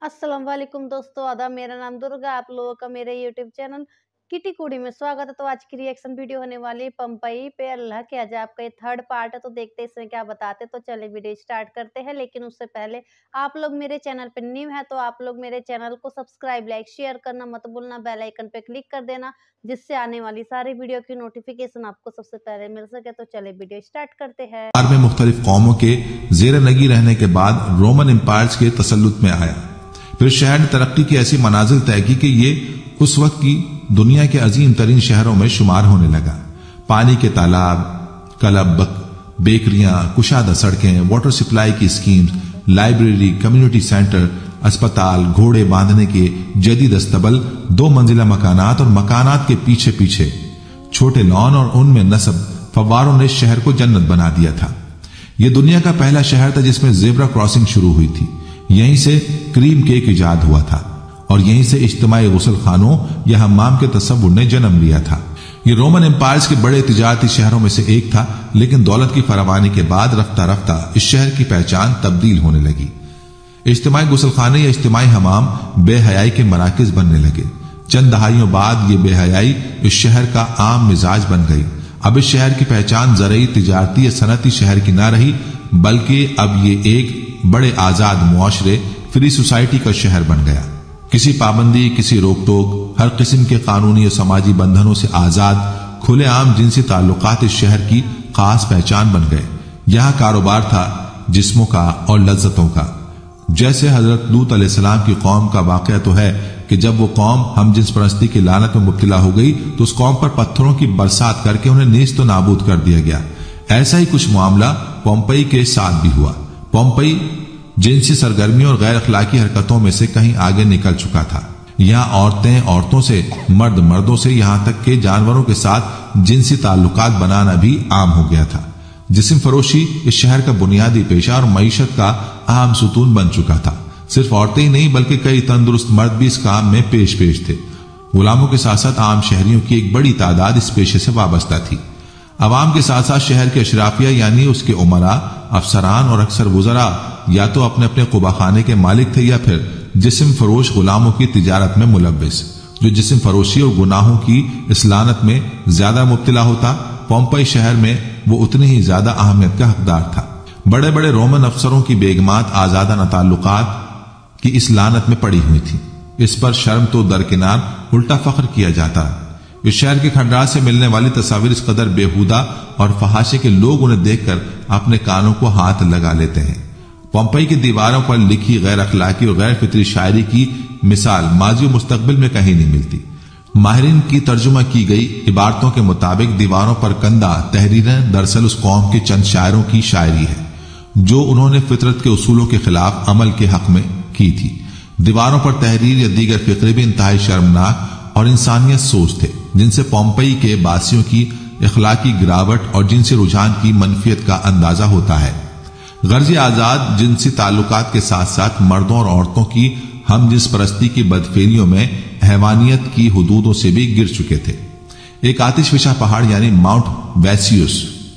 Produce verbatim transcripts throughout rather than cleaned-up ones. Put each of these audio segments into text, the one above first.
अस्सलाम वालेकुम दोस्तों, आदाब। मेरा नाम दुर्गा, आप लोगों का मेरे यूट्यूब चैनल किटी कुड़ी में स्वागत है। तो आज की रिएक्शन वीडियो होने वाली है पंपई पे अल्लाह के अजाब का। ये थर्ड पार्ट है, तो देखते हैं इसमें क्या बताते। तो चले वीडियो स्टार्ट करते हैं। लेकिन उससे पहले आप लोग मेरे चैनल पे न्यू है तो आप लोग मेरे चैनल को सब्सक्राइब लाइक शेयर करना मत भूलना, बेल आइकन पे क्लिक कर देना जिससे आने वाली सारी वीडियो की नोटिफिकेशन आपको सबसे पहले मिल सके। तो चले वीडियो स्टार्ट करते हैं। में मुख्तलिफ कौमों के जेर नगी रहने के बाद रोमन एम्पायर्स के तसल्लुत में आया। फिर शहर ने तरक्की की ऐसी मनाजिल तय की कि ये उस वक्त की दुनिया के अजीम तरीन शहरों में शुमार होने लगा। पानी के तालाब, क्लब, बेकरियां, कुशादा सड़कें, वाटर सप्लाई की स्कीम्स, लाइब्रेरी, कम्युनिटी सेंटर, अस्पताल, घोड़े बांधने के जदीद अस्तबल, दो मंजिला मकानात और मकानात के पीछे पीछे छोटे लॉन और उनमें नस्ब फव्वारों ने शहर को जन्नत बना दिया था। यह दुनिया का पहला शहर था जिसमें जेब्रा क्रॉसिंग शुरू हुई थी। यहीं से क्रीम केक इजाद हुआ था और यहीं से इज्तिमाई गुसल खानों या हम्माम के तसव्वुर ने जन्म लिया था। ये रोमन एम्पायर्स के बड़े तिजारती शहरों में से एक था, लेकिन दौलत की फरावानी के बाद रफ्ता रफ्ता इस शहर की पहचान तब्दील होने लगी। इज्तिमाई गुसल खाने या इज्तिमाई हमाम बेहयाई के मराकिज बनने लगे। चंद दहाइयों बाद ये बेहयाई इस शहर का आम मिजाज बन गई। अब इस शहर की पहचान ज़रई, तिजारती या सनती शहर की ना रही, बल्कि अब ये एक बड़े आजाद मुआशरे, फ्री सोसाइटी का शहर बन गया। किसी पाबंदी, किसी रोक टोक, हर किस्म के कानूनी और समाजी बंधनों से आजाद खुलेआम जिनसी ताल्लुकात इस शहर की खास पहचान बन गए। यहाँ कारोबार था जिस्मों का और लज्जतों का। जैसे हजरत लूत अलैहिस्सलाम की कौम का वाकया तो है कि जब वो कौम हम जिन्स परस्ती की लानत में मुब्तला हो गई तो उस कौम पर पत्थरों की बरसात करके उन्हें नीस्त तो नाबूद कर दिया गया। ऐसा ही कुछ मामला पोम्पई के साथ भी हुआ। पोम्पई जिनसी सरगर्मियों और गैर अखलाकी हरकतों में से कहीं आगे निकल चुका था। यहाँ औरतें औरतों से, मर्द मर्दों से, यहाँ तक के जानवरों के साथ जिनसी ताल्लुकात बनाना भी आम हो गया था। जिस्म फरोशी इस शहर का बुनियादी पेशा और मईशत का अहम सुतून बन चुका था। सिर्फ औरतें ही नहीं बल्कि कई तंदुरुस्त मर्द भी इस काम में पेश पेश थे। गुलामों के साथ साथ आम शहरियों की एक बड़ी तादाद इस पेशे से वाबस्ता थी। अवाम के साथ साथ शहर के अशराफिया यानी उसके उमरा, अफसरान और अक्सर वुज़रा या तो अपने अपने कुबाखाने के मालिक थे या फिर जिस्म फरोश गुलामों की तिजारत में मुलव्विस। जो जिस्म फरोशी और गुनाहों की इस लानत में ज्यादा मुब्तला होता, पोम्पई शहर में वो उतनी ही ज्यादा अहमियत का हकदार था। बड़े बड़े रोमन अफसरों की बेगमात आजादाना ताल्लुकात की इस लानत में पड़ी हुई थी। इस पर शर्म तो दरकिनार उल्टा फख्र किया जाता। इस शहर के खंडरात से मिलने वाली तस्वीर इस कदर बेहुदा और फहाशे के लोग उन्हें देखकर अपने कानों को हाथ लगा लेते हैं। पोम्पई की दीवारों पर लिखी गैर अखलाकी और गैर फितरी शायरी की मिसाल माजी और मुस्तकबिल में कहीं नहीं मिलती। माहिरीन की तर्जुमा की गई इबारतों के मुताबिक दीवारों पर कंदा तहरीरें दरअसल उस कौम के चंद शायरों की शायरी है जो उन्होंने फितरत के उसूलों के खिलाफ अमल के हक में की थी। दीवारों पर तहरीर या दीगर फिक्रे भी इंतहाई शर्मनाक और इंसानियत सोच थे, जिनसे पोम्पई के बासियों की इखलाकी गिरावट और जिनसे रुझान की मनफियत का अंदाजा होता है। गर्जी आजाद जिनसी ताल्लुकात के साथ साथ मर्दों और औरतों की हम जिस परस्ती की बदफेलियों में हैवानियत की हुदूदों से भी गिर चुके थे। एक आतिशफिशा पहाड़ यानी माउंट वैसियस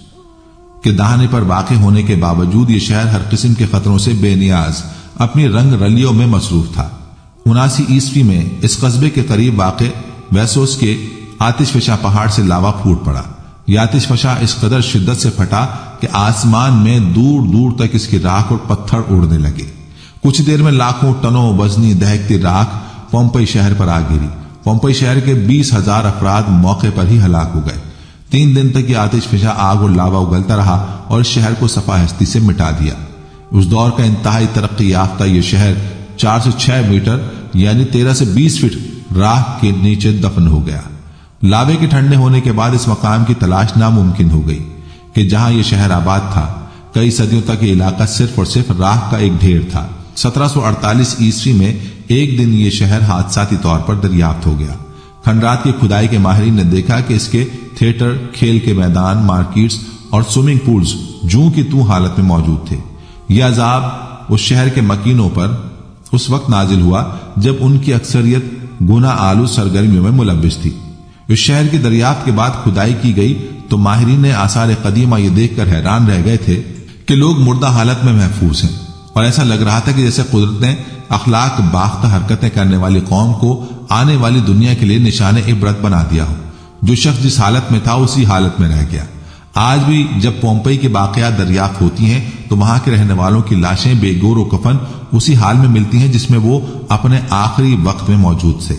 के दाहने पर वाक़े होने के बावजूद ये शहर हर किस्म के खतरों से बेनियाज अपनी रंग रलियों में मसरूफ था। उनासी ईस्वी में इस कस्बे के करीब वाक़े वैसोस के आतिशफिशा पहाड़ से लावा फूट पड़ा। यह आतिशफिशा इस कदर शिद्दत से फटा कि आसमान में दूर दूर तक इसकी राख और पत्थर उड़ने लगे। कुछ देर में लाखों टनों वजनी दहकती राख पोम्पई शहर पर आ गिरी। पोम्पई शहर के बीस हजार अफराद मौके पर ही हलाक हो गए। तीन दिन तक यह आतिशफिशा आग और लावा उगलता रहा और इस शहर को सफा हस्ती से मिटा दिया। उस दौर का इंतहाई तरक्की याफ्ता यह शहर चार से छह मीटर यानी तेरह से बीस फीट राख के नीचे दफन हो गया। लावे के ठंडे होने के बाद इस मकाम की तलाश नामुमकिन हो गई कि जहां यह शहर आबाद था। कई सदियों तक यह इलाका सिर्फ और सिर्फ राख का एक ढेर था। सत्रह सौ अड़तालीस ईस्वी में एक दिन ये शहर हादसाती तौर पर दरियाफ्त हो गया। खंडरात की खुदाई के माहिरीन ने देखा कि इसके थिएटर, खेल के मैदान, मार्केट्स और स्विमिंग पूल्स जूं की तू हालत में मौजूद थे। यह अजाब उस शहर के मकीनों पर उस वक्त नाजिल हुआ जब उनकी अक्सरियत गुना आलू सरगर्मियों में मुलव्विस थी। इस शहर की दरियाफ्त के बाद खुदाई की गई तो माहिरीन ने आसार कदीमा ये देखकर हैरान रह गए थे कि लोग मुर्दा हालत में महफूज हैं اور ایسا لگ رہا تھا کہ جیسے قدرت نے اخلاق باختہ حرکتیں کرنے والی قوم کو آنے والی دنیا کے لیے نشان عبرت بنا دیا ہو۔ جو شخص جس حالت میں تھا اسی حالت میں رہ گیا۔ آج بھی جب پومپئی کے واقعات دریافت ہوتی ہیں تو وہاں کے رہنے والوں کی لاشیں بے گور و کفن اسی حال میں ملتی ہیں جس میں وہ اپنے آخری وقت میں موجود تھے۔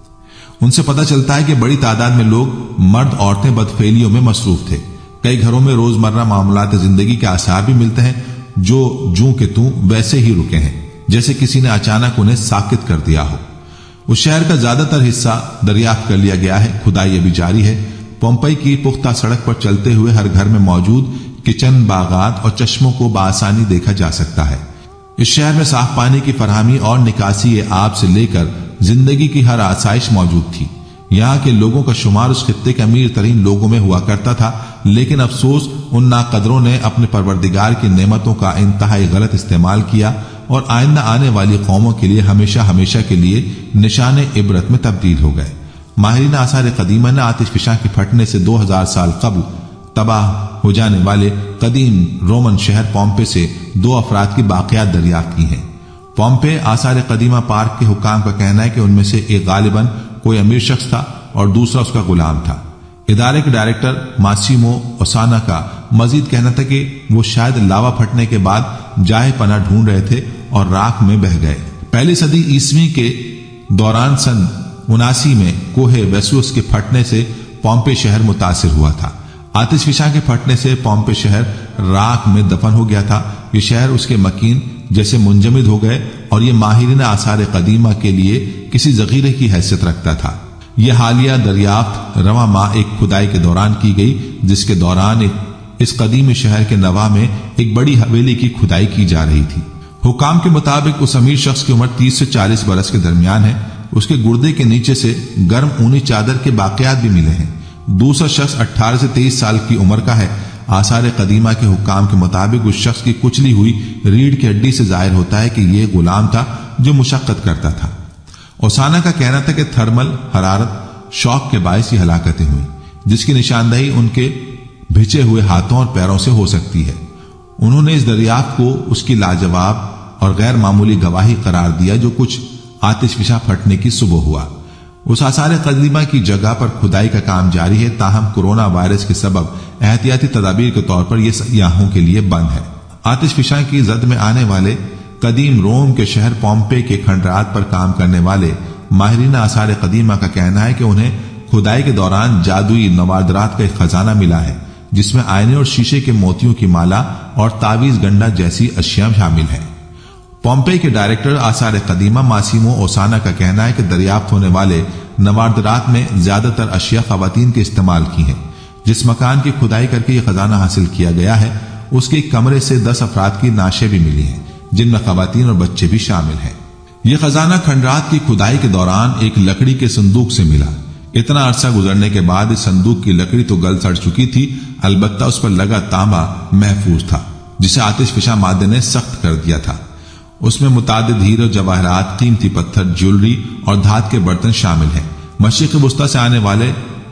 ان سے پتہ چلتا ہے کہ بڑی تعداد میں لوگ مرد عورتیں بدفعلیوں میں مصروف تھے۔ کئی گھروں میں روزمرہ معاملات زندگی کے آثار بھی ملتے ہیں جو جوں کے توں ویسے ہی رکے ہیں، جیسے کسی نے اچانک انہیں ساکت کر دیا ہو۔ اس شہر کا زیادہ تر حصہ دریافت کر لیا گیا ہے، کھدائی ابھی جاری ہے۔ پومپئی کی پختہ سڑک پر چلتے ہوئے ہر گھر میں موجود کچن، باغات اور چشموں کو بآسانی دیکھا جا سکتا ہے۔ اس شہر میں صاف پانی کی فراہمی اور نکاسی آب سے لے کر زندگی کی ہر آسائش موجود تھی۔ یہاں کے لوگوں کا شمار اس خطے کے امیر ترین لوگوں میں ہوا کرتا تھا، لیکن افسوس ان ناقدروں نے اپنے پروردگار کی نعمتوں کا انتہائی غلط استعمال کیا اور آئندہ آنے والی قوموں کے لیے ہمیشہ ہمیشہ کے لیے نشان عبرت میں تبدیل ہو گئے۔ ماہرین آثار قدیمہ نے آتش فشاں کے پھٹنے سے دو ہزار سال قبل تباہ ہو جانے والے قدیم رومن شہر پومپے سے دو افراد کی باقیات دریافت کی ہیں۔ پومپے آثار قدیمہ پارک کے حکام کا کہنا ہے کہ ان میں سے ایک غالباً کوئی امیر شخص تھا اور دوسرا اس کا غلام تھا۔ ادارے کے ڈائریکٹر ماسیمو اوسانا کا مزید کہنا تھا کہ وہ شاید لاوا پھٹنے کے بعد جائے پناہ ڈھونڈ رہے تھے اور راکھ میں بہہ گئے۔ پہلی صدی عیسوی کے دوران سن اناسی میں کوہ ویسوس کے پھٹنے سے پومپے شہر متاثر ہوا تھا۔ آتش فشاں کے پھٹنے سے پومپے شہر راکھ میں دفن ہو گیا تھا۔ یہ شہر اس کے مکین جیسے منجمد ہو گئے اور یہ ماہرین آثار قدیمہ کے لیے کسی ذخیرے کی حیثیت رکھتا تھا۔ یہ حالیہ دریافت رواں ماہ ایک کھدائی کے دوران کی گئی، جس کے دوران ایک اس قدیم شہر کے نواح میں ایک بڑی حویلی کی کھدائی کی جا رہی تھی۔ حکام کے مطابق اس امیر شخص کی عمر تیس سے چالیس برس کے درمیان ہے۔ اس کے گردے کے نیچے سے گرم اونی چادر کے باقیات بھی ملے ہیں۔ دوسرا شخص اٹھارہ سے تیئیس سال کی عمر کا ہے۔ آثار قدیمہ کے حکام کے مطابق اس شخص کی کچلی ہوئی ریڑھ کی ہڈی سے ظاہر ہوتا ہے کہ یہ غلام تھا جو مشقت کرتا تھا۔ اوسانا کا کہنا تھا کہ تھرمل حرارت شوق کے باعث یہ ہلاکتیں ہوئی، جس کی نشاندہی ان کے بھچے ہوئے ہاتھوں اور پیروں سے ہو سکتی ہے۔ انہوں نے اس دریافت کو اس کی لاجواب اور غیر معمولی گواہی قرار دیا جو کچھ آتش فشاں پھٹنے کی صبح ہوا۔ اس آثار قدیمہ کی جگہ پر کھدائی کا کام جاری ہے، تاہم کورونا وائرس کے سبب احتیاطی تدابیر کے طور پر یہ سیاحوں کے لیے بند ہے۔ آتش فشاں کی زد میں آنے والے قدیم روم کے شہر پومپے کے کھنڈرات پر کام کرنے والے ماہرین آثار قدیمہ کا کہنا ہے کہ انہیں کھدائی کے دوران جادوئی نوادرات کا ایک خزانہ ملا ہے، جس میں آئینے اور شیشے کے موتیوں کی مالا اور تعویذ گنڈا جیسی اشیاء شامل ہیں۔ پومپے کے ڈائریکٹر آثار قدیمہ ماسیمو اوسانا کا کہنا ہے کہ دریافت ہونے والے نوادرات میں زیادہ تر اشیاء خواتین کے استعمال کی ہیں۔ جس مکان کی کھدائی کر کے یہ خزانہ حاصل کیا گیا ہے، اس کے ایک کمرے سے دس افراد کی نعشیں بھی ملی ہیں، جن میں خواتین اور بچے بھی شامل ہیں۔ یہ خزانہ کھنڈرات کی کھدائی کے دوران ایک لکڑی کے صندوق سے ملا۔ اتنا عرصہ گزرنے کے بعد اس صندوق کی لکڑی تو گل سڑ چکی تھی، البتہ اس پر لگا تانبا محفوظ تھا، جسے آتش فشاں مادے نے سخت کر دیا تھا۔ اس میں متعدد ہیرے، جواہرات، قیمتی پتھر، جیولری اور دھات کے برتن شامل ہیں۔ مشرق وسطی سے آنے والے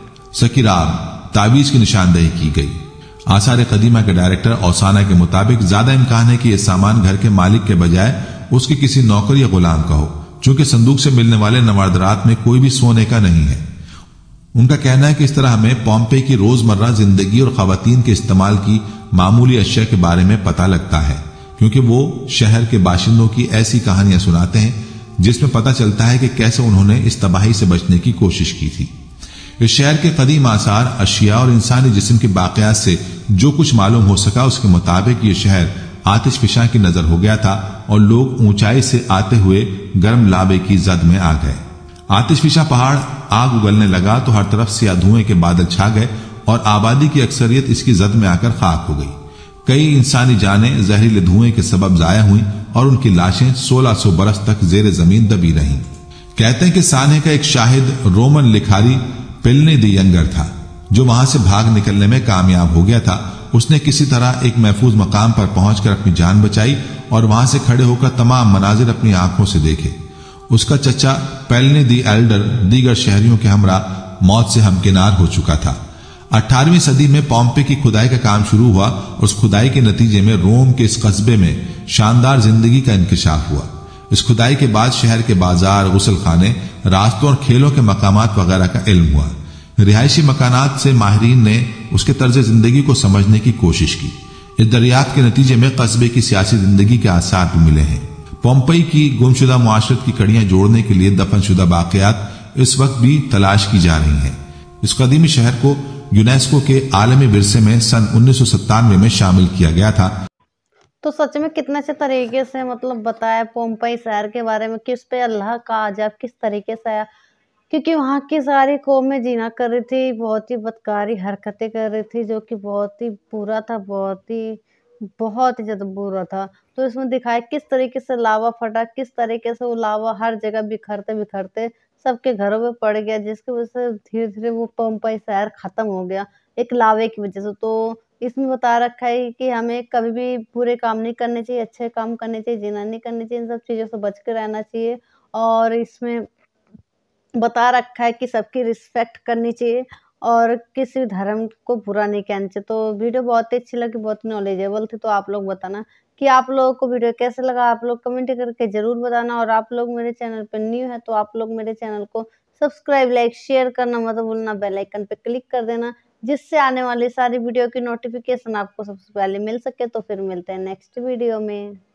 سکیراب تعویذ کی نشاندہی کی گئی۔ آثار قدیمہ کے ڈائریکٹر اوسانا کے مطابق زیادہ امکان ہے کہ یہ سامان گھر کے مالک کے بجائے اس کے کسی نوکر یا غلام کا ہو، چونکہ صندوق سے ملنے والے نوادرات میں کوئی بھی سونے کا نہیں ہے۔ ان کا کہنا ہے کہ اس طرح ہمیں پومپے کی روزمرہ زندگی اور خواتین کے استعمال کی معمولی اشیاء کے بارے میں پتہ لگتا ہے، کیونکہ وہ شہر کے باشندوں کی ایسی کہانیاں سناتے ہیں جس میں پتہ چلتا ہے کہ کیسے انہوں نے اس تباہی سے بچنے کی کوشش کی تھی۔ اس شہر کے قدیم آثار، اشیاء اور انسانی جسم کے باقیات سے جو کچھ معلوم ہو سکا، اس کے مطابق یہ شہر آتش فشاں کی نظر ہو گیا تھا اور لوگ اونچائی سے آتے ہوئے گرم لابے کی زد میں آ گئے۔ آتش فشاں پہاڑ آگ اگلنے لگا تو ہر طرف سیاہ دھوئیں کے بادل چھا گئے اور آبادی کی اکثریت اس کی زد میں آ کر خاک ہو گئی۔ کئی انسانی جانیں زہریلے دھوئیں کے سبب ضائع ہوئیں اور ان کی لاشیں سولہ سو برس تک زیر زمین دبی رہیں۔ کہتے ہیں کہ سانحے کا ایک شاہد رومن لکھاری پلنے دی ینگر تھا، جو وہاں سے بھاگ نکلنے میں کامیاب ہو گیا تھا۔ اس نے کسی طرح ایک محفوظ مقام پر پہنچ کر اپنی جان بچائی اور وہاں سے کھڑے ہو کر تمام مناظر اپنی آنکھوں سے دیکھے۔ اس کا چچا پیلنے دی ایلڈر دیگر شہریوں کے ہمراہ موت سے ہمکنار ہو چکا تھا۔ अठारहवीं सदी में पोम्पे की खुदाई का काम शुरू हुआ और उस खुदाई के नतीजे में रोम के इस कस्बे में शानदार जिंदगी का इंकिशाफ हुआ। इस खुदाई के बाद शहर के बाजार, गुसल खाने, रास्तों और खेलों के मकामात वगैरह का इल्म हुआ। रिहायशी मकानात से माहिरीन ने उसके तर्ज जिंदगी को समझने की कोशिश की। इस दरियाफ्त के नतीजे में कस्बे की सियासी जिंदगी के आसार भी मिले हैं। पोम्पई की गुमशुदा मुआशरत की कड़ियां जोड़ने के लिए दफनशुदा बाक़ियात इस वक्त भी तलाश की जा रही हैं। इस कदीमी शहर को यूनेस्को के आलमी विरसे में सन उन्नीस सौ सत्तानवे में शामिल किया गया था। तो सच में कितने अच्छे तरीके से मतलब बताया पोम्पई शहर के बारे में, किस पे अल्लाह का अजाब किस तरीके से आया, क्योंकि वहाँ की सारी कौमें जीना कर रही थी, बहुत ही बदकारी हरकतें कर रही थी, जो कि बहुत ही बुरा था, बहुत ही बहुत ही ज्यादा बुरा था। तो इसमें दिखाया किस तरीके से लावा फटा, किस तरीके से वो लावा हर जगह बिखरते बिखरते सबके घरों में पड़ गया, जिसकी वजह से धीरे धीरे वो पोम्पई शहर खत्म हो गया एक लावे की वजह से। तो इसमें बता रखा है कि हमें कभी भी बुरे काम नहीं करने चाहिए, अच्छे काम करने चाहिए, जिना नहीं करनी चाहिए, इन सब चीज़ों से बच के रहना चाहिए। और इसमें बता रखा है कि सबकी रिस्पेक्ट करनी चाहिए और किसी धर्म को बुरा नहीं कहना चाहिए। तो वीडियो बहुत ही अच्छी लगी, बहुत नॉलेजेबल थी। तो आप लोग बताना कि आप लोगों को वीडियो कैसे लगा, आप लोग कमेंट करके ज़रूर बताना। और आप लोग मेरे चैनल पर न्यू है तो आप लोग मेरे चैनल को सब्सक्राइब, लाइक, शेयर करना मत भूलना, बेल आइकन पे क्लिक कर देना, जिससे आने वाली सारी वीडियो की नोटिफिकेशन आपको सबसे पहले मिल सके। तो फिर मिलते हैं नेक्स्ट वीडियो में।